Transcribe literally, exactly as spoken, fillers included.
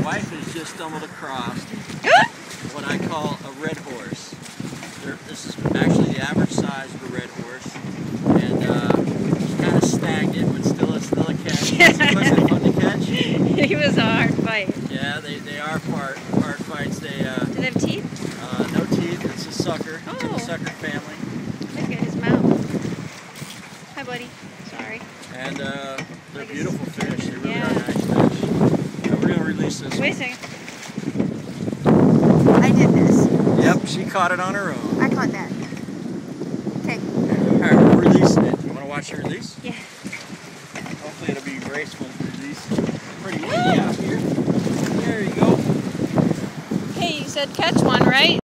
wife has just stumbled across what I call a red horse. They're, this is actually the average size of a red horse, and uh, she's kind of stagnant, but still, it's still a catch. Was it fun to catch? He was a hard fight. Yeah, they, they are part hard fights. They uh, Do they have teeth? Uh, no teeth. It's a sucker. Oh. It's a sucker family. Look at his mouth. Hi, buddy. Sorry. And uh, they're beautiful fish. They really yeah. are nice fish. Now we're gonna release this. Wait a one. second. I did this. Yep, she caught it on her own. I caught that. Okay. Alright, we're releasing it. You want to watch her release? Yeah. Hopefully it'll be graceful to release. It's pretty windy out here. There you go. Hey, you said catch one, right?